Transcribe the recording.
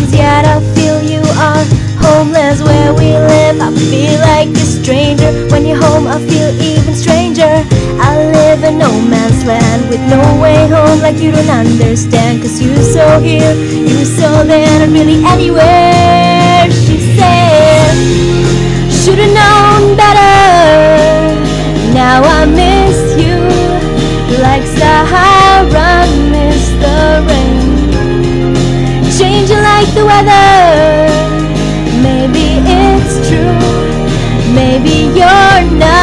cause yet I feel you are homeless where we live. I feel like a stranger. When you're home I feel even stranger. I live in no man's land with no way home. Like you don't understand, cause you're so here, you're so there, and really anywhere. She said, should've known better. Now I miss you like Sahara miss the rain. Changing like the weather. Maybe it's true, maybe you're not